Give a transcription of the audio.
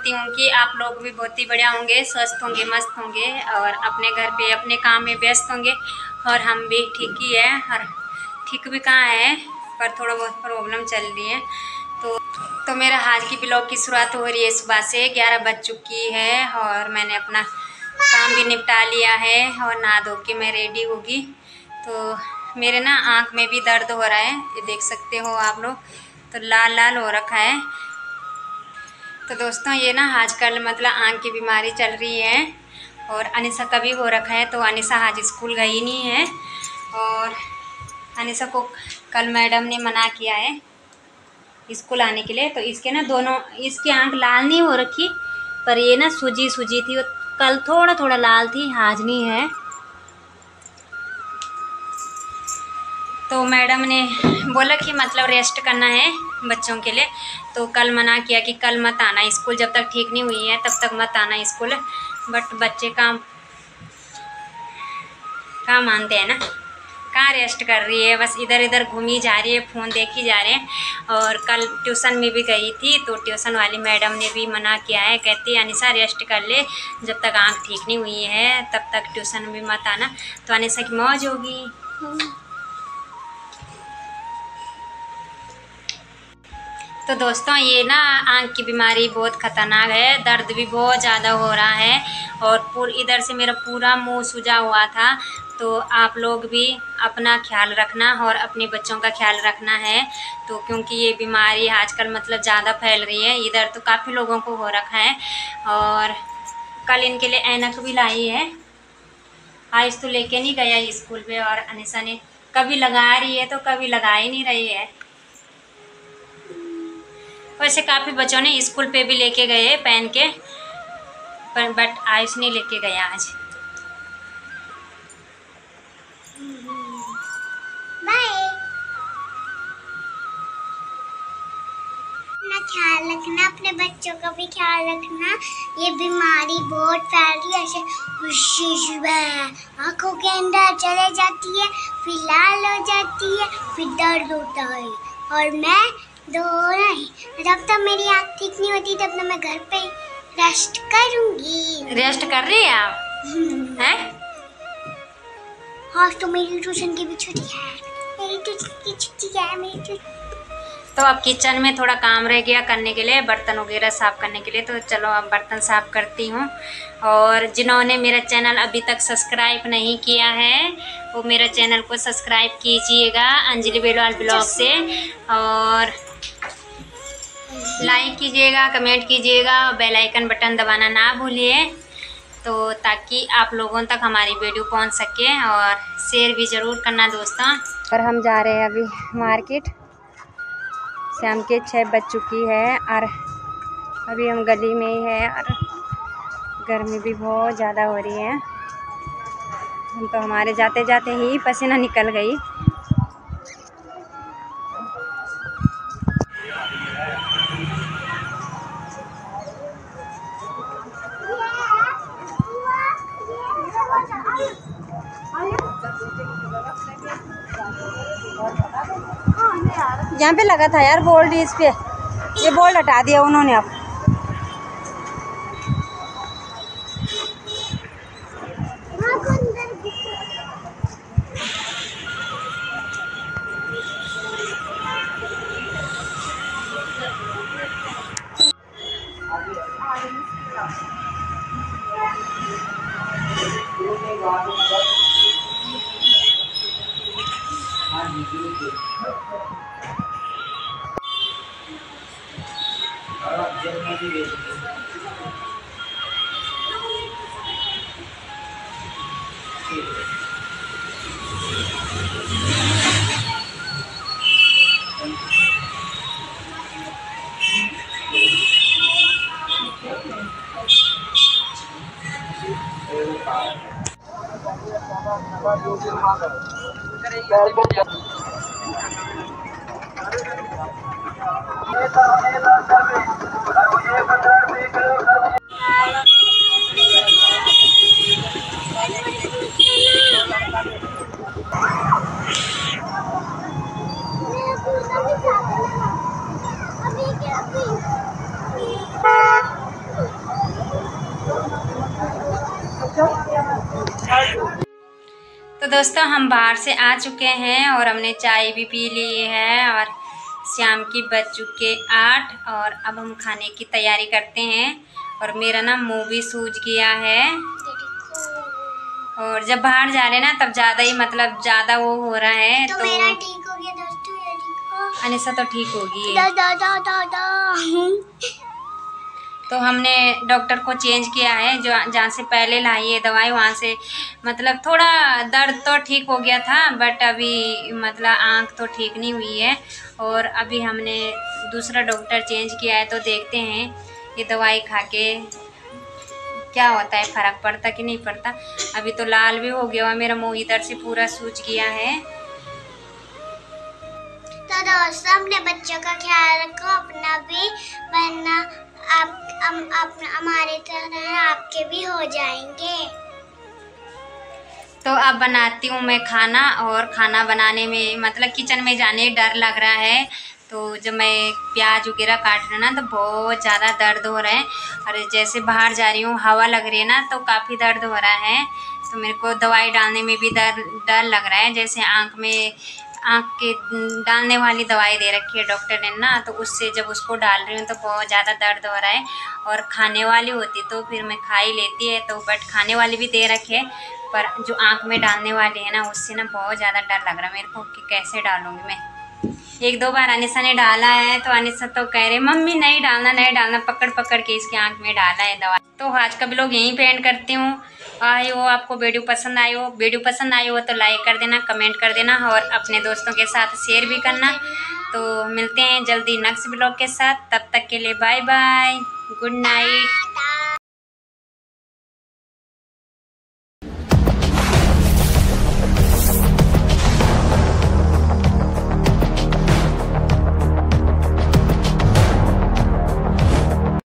करती हूँ कि आप लोग भी बहुत ही बढ़िया होंगे, स्वस्थ होंगे, मस्त होंगे और अपने घर पे अपने काम में व्यस्त होंगे। और हम भी ठीक ही है, और ठीक भी कहाँ है, पर थोड़ा बहुत प्रॉब्लम चल रही है। तो मेरा आज की ब्लॉग की शुरुआत हो रही है सुबह से। 11 बज चुकी है और मैंने अपना काम भी निपटा लिया है और नहा धो के मैं रेडी होगी। तो मेरे ना आँख में भी दर्द हो रहा है, ये देख सकते हो आप लोग, तो लाल लाल हो रखा है। तो दोस्तों ये ना आजकल मतलब आँख की बीमारी चल रही है और अनिशा का भी हो रखा है। तो अनिशा आज स्कूल गई नहीं है और अनिशा को कल मैडम ने मना किया है स्कूल आने के लिए। तो इसके ना दोनों, इसकी आँख लाल नहीं हो रखी, पर ये ना सूजी सूजी थी, कल थोड़ा थोड़ा लाल थी, आज नहीं है। तो मैडम ने बोला कि मतलब रेस्ट करना है बच्चों के लिए, तो कल मना किया कि कल मत आना स्कूल, जब तक ठीक नहीं हुई है तब तक मत आना स्कूल। बट बच्चे कहाँ मानते हैं ना, कहाँ रेस्ट कर रही है, बस इधर इधर घूमी जा रही है, फ़ोन देखी जा रहे हैं। और कल ट्यूशन में भी गई थी, तो ट्यूशन वाली मैडम ने भी मना किया है, कहती है अनिशा रेस्ट कर ले, जब तक आँख ठीक नहीं हुई है तब तक ट्यूशन में मत आना। तो अनिशा की मौज होगी। तो दोस्तों ये ना आँख की बीमारी बहुत ख़तरनाक है, दर्द भी बहुत ज़्यादा हो रहा है और इधर से मेरा पूरा मुंह सूजा हुआ था। तो आप लोग भी अपना ख्याल रखना और अपने बच्चों का ख्याल रखना है, तो क्योंकि ये बीमारी आजकल मतलब ज़्यादा फैल रही है, इधर तो काफ़ी लोगों को हो रखा है। और कल इनके लिए ऐनक भी लाई है, आज तो लेके नहीं गया स्कूल पे, और अनिशा ने कभी लगा रही है तो कभी लगा ही नहीं रही है। वैसे काफ़ी बच्चों ने स्कूल पे भी लेके गए पहन के, पर बट आयुष नहीं लेके गया आज। अपना ख्याल रखना, अपने बच्चों का भी ख्याल रखना। ये बीमारी बहुत फैल रही है, ऐसे आँखों के अंदर चले जाती है, फिर लाल हो जाती है, फिर दर्द होता है। और मैं जब तक मेरी आँख ठीक नहीं होती तब तक मैं घर पे रेस्ट करूंगी। रेस्ट कर रही है आप? हैं? हाँ, तो मेरी ट्यूशन की भी छुट्टी है, मेरी ट्यूशन की छुट्टी है, मेरी ट्यूशन। तो अब किचन में थोड़ा काम रह गया करने के लिए, बर्तन वगैरह साफ़ करने के लिए, तो चलो अब बर्तन साफ़ करती हूँ। और जिन्होंने मेरा चैनल अभी तक सब्सक्राइब नहीं किया है वो मेरा चैनल को सब्सक्राइब कीजिएगा अंजलि बेलवाल ब्लॉग से, और लाइक कीजिएगा, कमेंट कीजिएगा, बेल आइकन बटन दबाना ना भूलिए, तो ताकि आप लोगों तक हमारी वीडियो पहुंच सके, और शेयर भी ज़रूर करना दोस्तों। और हम जा रहे हैं अभी मार्केट, शाम के 6 बज चुकी है और अभी हम गली में ही है, और गर्मी भी बहुत ज़्यादा हो रही है। हम तो हमारे जाते जाते ही पसीना निकल गई। यहाँ पे लगा था यार बोल्ड, इस पे ये बोल्ड हटा दिया उन्होंने अब। तो दोस्तों हम बाहर से आ चुके हैं और हमने चाय भी पी ली है और शाम की बज चुके 8 और अब हम खाने की तैयारी करते हैं। और मेरा ना मुँह भी सूज गया है और जब बाहर जा रहे हैं ना तब ज़्यादा ही मतलब ज़्यादा वो हो रहा है। तो मेरा ठीक हो गया दोस्तों, ये देखो अनिशा तो ठीक होगी। तो हमने डॉक्टर को चेंज किया है, जो जहाँ से पहले लाई है दवाई वहाँ से मतलब थोड़ा दर्द तो ठीक हो गया था, बट अभी मतलब आँख तो ठीक नहीं हुई है। और अभी हमने दूसरा डॉक्टर चेंज किया है, तो देखते हैं ये दवाई खा के क्या होता है, फ़र्क पड़ता कि नहीं पड़ता। अभी तो लाल भी हो गया और मेरा मुँह इधर से पूरा सूज गया है। तो दोस्तों अपने बच्चों का ख्याल रखो, अपना भी, वरना आप हमारे तरह आपके भी हो जाएंगे। तो अब बनाती हूँ मैं खाना, और खाना बनाने में मतलब किचन में जाने डर लग रहा है। तो जब मैं प्याज वगैरह काट रही हूँ ना तो बहुत ज़्यादा दर्द हो रहा है, और जैसे बाहर जा रही हूँ हवा लग रही है ना तो काफ़ी दर्द हो रहा है। तो मेरे को दवाई डालने में भी डर लग रहा है, जैसे आँख के डालने वाली दवाई दे रखी है डॉक्टर ने ना, तो उससे जब उसको डाल रही हूँ तो बहुत ज़्यादा दर्द हो रहा है। और खाने वाली होती तो फिर मैं खा ही लेती है, तो बट खाने वाली भी दे रखे, पर जो आँख में डालने वाली है ना उससे ना बहुत ज़्यादा डर लग रहा है मेरे को कि कैसे डालूँगी मैं। 1-2 बार अनिशा ने डाला है तो अनिशा तो कह रहे मम्मी नहीं डालना, पकड़ पकड़ के इसकी आँख में डाला है दवा। तो आज का ब्लॉग यहीं पे एंड करती हूँ। आई हो आपको वीडियो पसंद आई हो तो लाइक कर देना, कमेंट कर देना और अपने दोस्तों के साथ शेयर भी करना। तो मिलते हैं जल्दी नेक्स्ट ब्लॉग के साथ, तब तक के लिए बाय बाय, गुड नाइट।